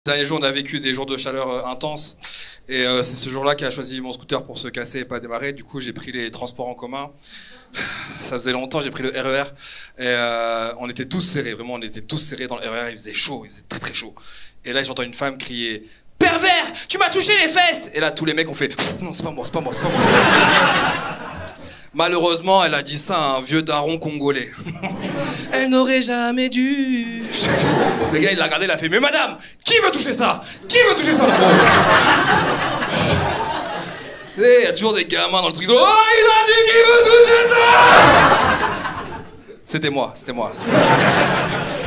Dernier jour, on a vécu des jours de chaleur intenses et c'est ce jour-là qu'a choisi mon scooter pour se casser et pas démarrer. Du coup, j'ai pris les transports en commun. Ça faisait longtemps, j'ai pris le RER et on était tous serrés, vraiment, on était tous serrés dans le RER. Il faisait chaud, il faisait très très chaud. Et là, j'entends une femme crier pervers, tu m'as touché les fesses. Et là, tous les mecs ont fait non, c'est pas moi, c'est pas moi, c'est pas moi. Malheureusement, elle a dit ça à un vieux daron congolais. Elle n'aurait jamais dû. Le gars, il l'a regardé, il a fait mais madame, qui veut toucher ça? Qui veut toucher ça, le front? Il y a toujours des gamins dans le truc. Oh, il a dit qui veut toucher ça? C'était moi, c'était moi.